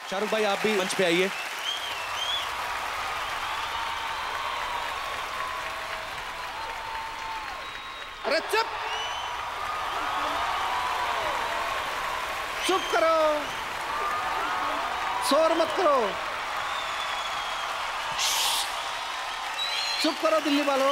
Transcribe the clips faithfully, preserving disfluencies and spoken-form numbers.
शाहरुख भाई आप भी मंच पे आइए। अरे चुप चुप करो, शोर मत करो, चुप करो दिल्ली वालों।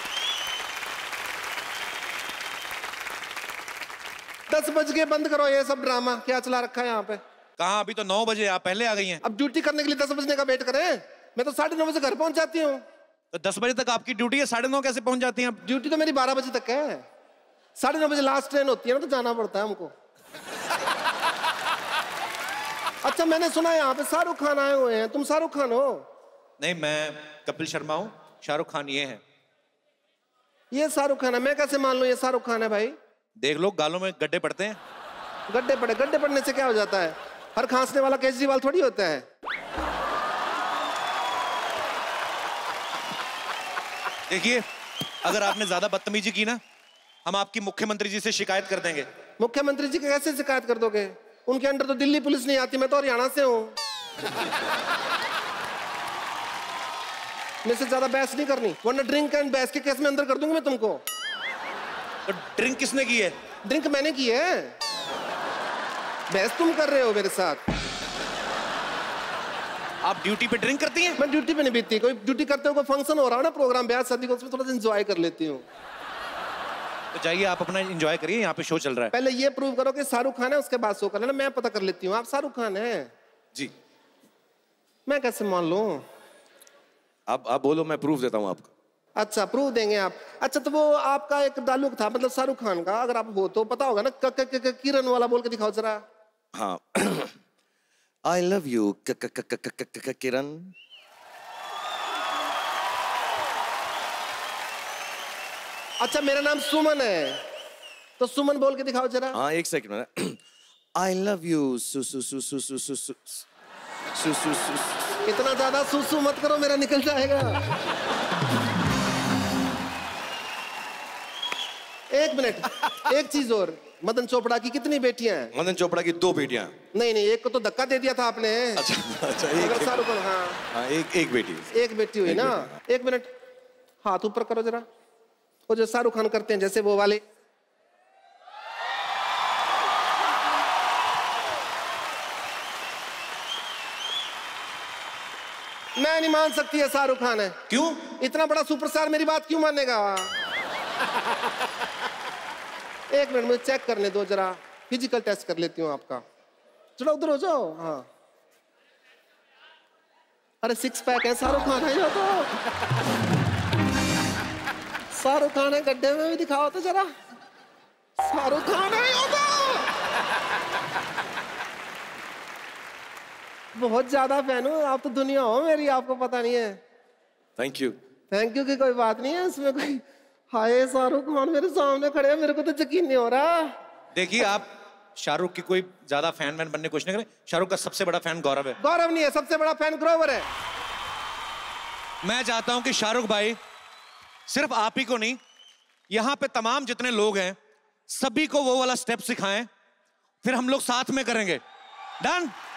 दस बज के बंद करो ये सब ड्रामा, क्या चला रखा है यहाँ पे। कहाँ, अभी तो नौ बजे, आप पहले आ गई हैं। अब ड्यूटी करने के लिए दस बजने का वेट करें? मैं तो साढ़े नौ बजे घर पहुंच जाती हूँ। तो दस बजे तक आपकी ड्यूटी है, साढ़े नौ कैसे पहुंच जाती हैं? ड्यूटी तो मेरी बारह बजे तक है, साढ़े नौ बजे लास्ट ट्रेन होती है ना, तो जाना पड़ता है हमको। अच्छा मैंने सुना है यहाँ पे शाहरुख खान आए हुए हैं, तुम शाहरुख खान हो? नहीं, मैं कपिल शर्मा हूँ, शाहरुख खान ये है। ये शाहरुख खान है? मैं कैसे मान लूं ये शाहरुख खान है भाई? देख लो गालों में गड्ढे पड़ते हैं। गड्ढे पड़े, गड्ढे पड़ने से क्या हो जाता है? हर खांसने वाला केजरीवाल थोड़ी होता है। देखिए, अगर आपने ज्यादा बदतमीजी की ना, हम आपकी मुख्यमंत्री जी से शिकायत कर देंगे। मुख्यमंत्री जी की कैसे शिकायत कर दोगे? उनके अंडर तो दिल्ली पुलिस नहीं आती, मैं तो हरियाणा से हूँ। मेरे से ज्यादा बहस नहीं करनी, वरना ड्रिंक एंड बहस के केस में अंदर कर दूंगा मैं तुमको। तो ड्रिंक किसने की है? ड्रिंक मैंने की है, बहस तुम कर रहे हो मेरे साथ। आप ड्यूटी पे ड्रिंक करती हैं? मैं ड्यूटी पे नहीं बीतती, कोई ड्यूटी करते हो, कोई फंक्शन हो रहा हो ना, प्रोग्राम ब्याह शादी, उसमें थोड़ा सा एंजॉय कर लेती हूँ। तो जाइए आप अपना एंजॉय करिए, यहाँ पे शो चल रहा है। पहले ये प्रूव करो कि शाहरुख खान है, उसके बाद शो कर लेना, मैं पता कर लेती हूँ। आप शाहरुख खान है जी? मैं कैसे मान लूं? आप आप बोलो, मैं प्रूफ देता हूँ आपको। अच्छा प्रूफ देंगे आप? अच्छा तो वो आपका एक डायलॉग था, मतलब शाहरुख खान का, अगर आप हो तो पता होगा ना, क, क, क, क, किरण वाला बोल के दिखाओ जरा। हाँ। I love you Kiran. अच्छा मेरा नाम सुमन है, तो सुमन बोल के दिखाओ जरा। हाँ एक सेकंड में। आई लव यू सु सु सु सु सु सु सु सु सु सु। इतना ज्यादा सुसु मत करो, मेरा निकल जाएगा। एक मिनट, एक चीज और, मदन चोपड़ा की कितनी बेटियां हैं? मदन चोपड़ा की दो बेटियां। नहीं नहीं, एक को तो धक्का दे दिया था आपने। अच्छा अच्छा, एक शाहरुख खान। हाँ हाँ, एक एक बेटी, एक बेटी हुई ना। एक मिनट, हाथ ऊपर करो जरा, वो जो शाहरुख खान करते हैं जैसे वो वाले। मैं नहीं मान सकती है शाहरुख खान है। क्यों? इतना बड़ा सुपरस्टार मेरी बात क्यों मानेगा? एक मिनट मुझे चेक करने दो जरा, फिजिकल टेस्ट कर लेती हूँ आपका। चलो उधर हो जाओ। हाँ अरे सिक्स पैक है, शाहरुख खान है ये तो। शाहरुख खान है, गड्ढे में भी दिखाओ तो जरा। शाहरुख खान है ये तो। बहुत ज्यादा फैन हूँ, आप तो दुनिया हो मेरी, आपको पता नहीं है। Thank you. थैंक यू की कोई बात नहीं है इसमें कोई। हाय शाहरुख खान मेरे सामने खड़े हैं, मेरे को तो यकीन नहीं हो रहा। देखिए आप शाहरुख की कोई ज्यादा फैन वैन बनने की कोशिश नहीं करें। शाहरुख का सबसे बड़ा फैन गौरव है। गौरव नहीं है, सबसे बड़ा फैन ग्रोवर है। मैं चाहता हूं कि शाहरुख भाई सिर्फ आप ही को नहीं, यहां पे तमाम जितने लोग हैं सभी को वो वाला स्टेप सिखाएं, फिर हम लोग साथ में करेंगे। डन?